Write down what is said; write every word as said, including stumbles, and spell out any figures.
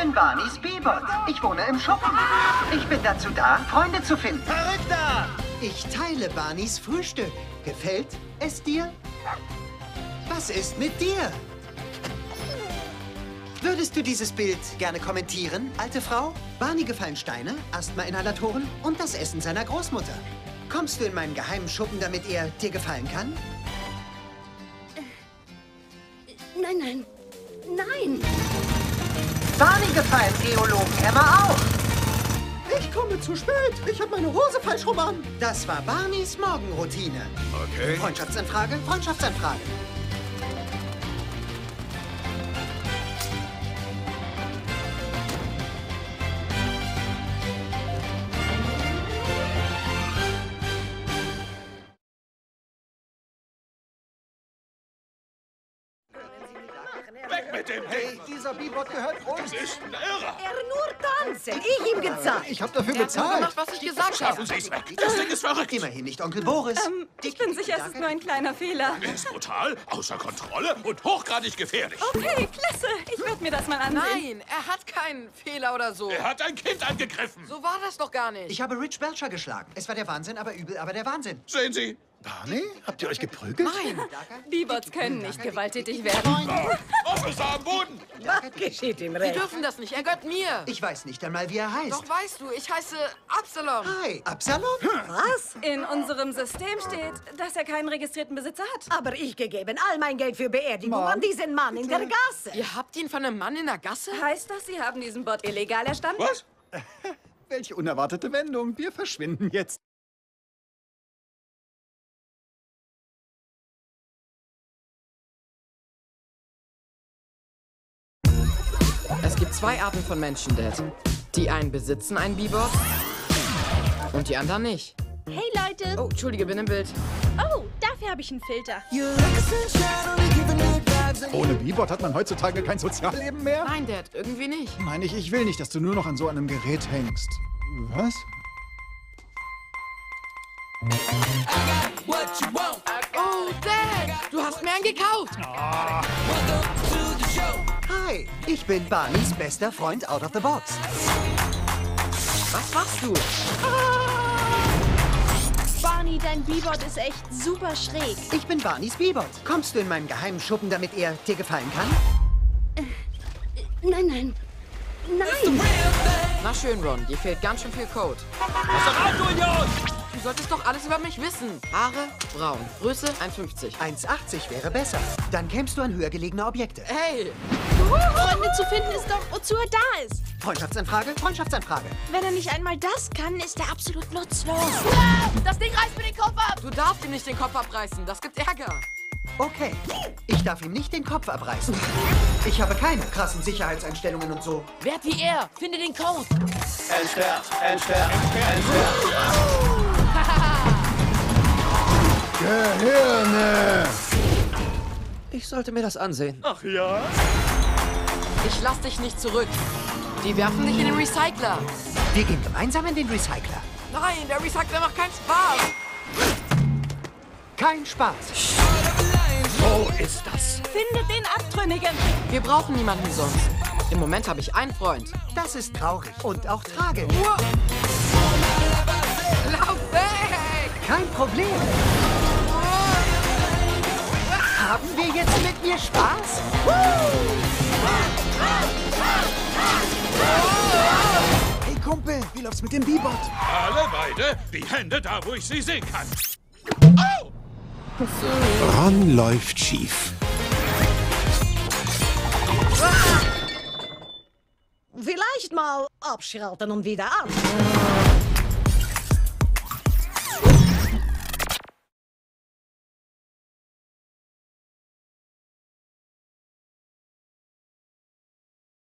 bin Barneys Bebot. Ich wohne im Schuppen. Ich bin dazu da, Freunde zu finden. Verrückter! Ich teile Barneys Frühstück. Gefällt es dir? Was ist mit dir? Würdest du dieses Bild gerne kommentieren, alte Frau? Barney gefallen Steine, Asthma-Inhalatoren und das Essen seiner Großmutter. Kommst du in meinen geheimen Schuppen, damit er dir gefallen kann? Nein, nein. Nein! Barney gefallen Geologen, Emma auch. Ich komme zu spät. Ich habe meine Hose falsch rum an. Das war Barneys Morgenroutine. Okay. Freundschaftsanfrage, Freundschaftsanfrage. Weg mit dem Ding! Dieser Bebot gehört uns. Das ist ein Irrer! Er nur tanzen. Ich ihm gezeigt. Ich habe dafür Er hat nur bezahlt. gemacht, was ich gesagt Schaffen habe. Sie es weg! Das Ding ist verrückt! Immerhin nicht Onkel Boris. Ähm, ich bin sicher, es ist nur ein kleiner Fehler. Er ist brutal, außer Kontrolle und hochgradig gefährlich. Okay, klasse. Ich werde mir das mal ansehen. Nein, er hat keinen Fehler oder so. Er hat ein Kind angegriffen. So war das doch gar nicht. Ich habe Rich Belcher geschlagen. Es war der Wahnsinn, aber übel, aber der Wahnsinn. Sehen Sie? Barney, habt ihr euch geprügelt? Nein, Bebots können nicht gewalttätig werden. Officer am Boden! Was geschieht ihm wir recht? dürfen das nicht. Er gehört mir. Ich weiß nicht einmal, wie er heißt. Doch weißt du, ich heiße Absalom. Hi, Absalom? Was? In unserem System steht, dass er keinen registrierten Besitzer hat. Aber ich gegeben all mein Geld für Beerdigung Mom, an diesen Mann in der Gasse. Ihr habt ihn von einem Mann in der Gasse? Heißt das, Sie haben diesen Bot illegal erstanden? Was? Welche unerwartete Wendung. Wir verschwinden jetzt. Es gibt zwei Arten von Menschen, Dad. Die einen besitzen einen Bebot und die anderen nicht. Hey Leute! Oh, Entschuldige, bin im Bild. Oh, dafür habe ich einen Filter. Ohne Bebot hat man heutzutage kein Sozialleben mehr? Nein, Dad, irgendwie nicht. Nein, ich, ich will nicht, dass du nur noch an so einem Gerät hängst. Was? Oh, Dad, du hast mir einen gekauft. Hi, ich bin Barneys bester Freund out of the box. Was machst du? Barney, dein Bebot ist echt super schräg. Ich bin Barneys Bebot. Kommst du in meinen geheimen Schuppen, damit er dir gefallen kann? Nein, nein. Nein! Na schön, Ron, dir fehlt ganz schön viel Code. Restaurantunion! Du solltest doch alles über mich wissen. Haare, braun. Größe eins fünfzig. eins achtzig wäre besser. Dann kämst du an höher gelegene Objekte. Hey, Freunde zu finden ist doch, wozu er da ist. Freundschaftsanfrage, Freundschaftsanfrage. Wenn er nicht einmal das kann, ist er absolut nutzlos. das Ding reißt mir den Kopf ab. Du darfst ihm nicht den Kopf abreißen. Das gibt Ärger. Okay, ich darf ihm nicht den Kopf abreißen. Ich habe keine krassen Sicherheitseinstellungen und so. Werd wie er. Finde den Code. Entsperrt, entsperrt, entsperrt. Gehirne! Ich sollte mir das ansehen. Ach ja? Ich lass dich nicht zurück. Die werfen dich in den Recycler. Wir gehen gemeinsam in den Recycler. Nein, der Recycler macht keinen Spaß. Kein Spaß. Wo ist das? Findet den Abtrünnigen. Wir brauchen niemanden sonst. Im Moment habe ich einen Freund. Das ist traurig und auch tragisch. Lauf weg! Kein Problem. Haben wir jetzt mit mir Spaß? Hey Kumpel, wie läuft's mit dem Bebot? Alle beide, die Hände da, wo ich sie sehen kann. Oh! Ron läuft schief. Vielleicht mal abschalten und wieder an.